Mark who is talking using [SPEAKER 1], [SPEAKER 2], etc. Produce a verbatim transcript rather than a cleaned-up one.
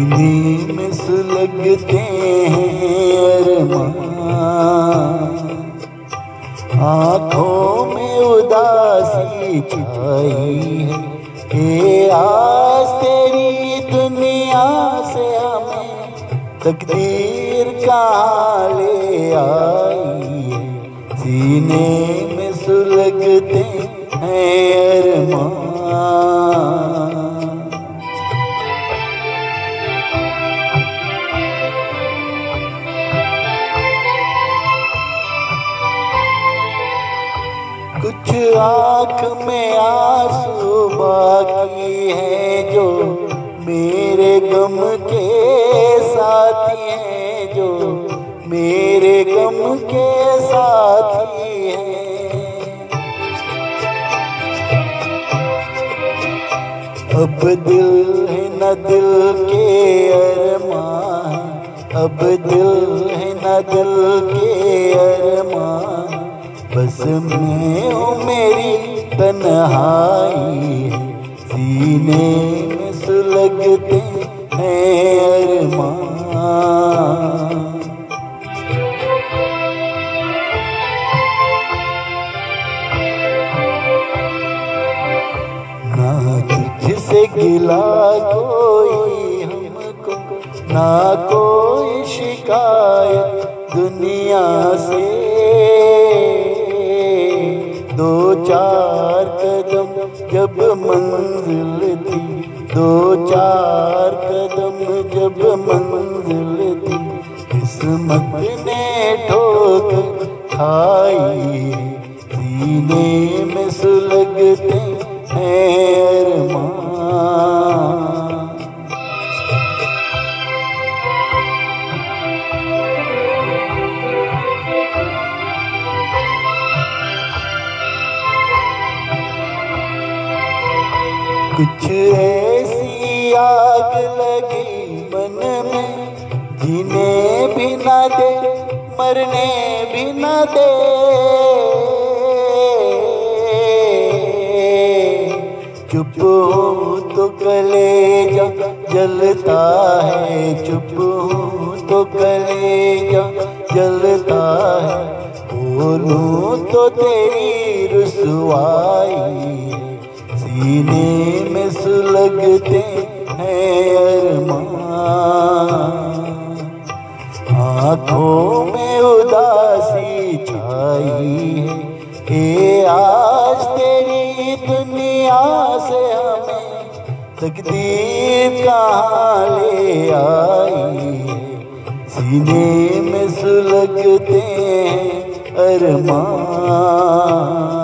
[SPEAKER 1] सीने में सुलगते हैं अरमान, आँखों में उदासी छाई है। ये आस तेरी दुनिया से हमें तकदीर कहाँ ले आई है। सीने में सुलगते हैं अरमान। कुछ आँख में आंसू बाकी हैं जो मेरे गम के साथी हैं, जो मेरे गम के साथी हैं। अब दिल है न दिल के अरमान, अब दिल है न दिल के अरमान। बस मैं हूँ मेरी तन्हाई है। सीने में सुलगते हैं अरमान। ना तुझसे गिला कोई हमको, ना कोई शिकायत दुनिया से। दो चार कदम जब मंजिल थी, दो चार कदम जब मंजिल थी। किस्मत ने ठोक खाई, सीने में सुलगते हैं अरमान। कुछ ऐसी आग लगी मन में, जीने भी न दे मरने भी न दे। चुप हूँ तो कलेजा जलता है, चुप हूँ तो कलेजा जलता है। बोलूँ तो तेरी रुसवाई, सीने में सुलगते हैं अरमान। आँखों में उदासी छाई है। ये आज तेरी दुनिया से हमें तकदीर कहाँ ले आई है। सीने में सुलगते हैं अरमान।